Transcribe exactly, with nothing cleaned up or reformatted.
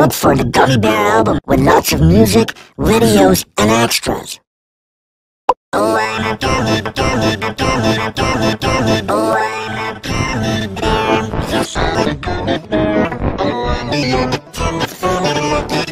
look for the Gummy Bear album with lots of music, videos, and extras. Oh, I'm a gummy, gummy, gummy, gummy, gummy. Oh, I'm a gummy bear. Yes, I'm a gummy bear. Oh, I'm a gummy bear.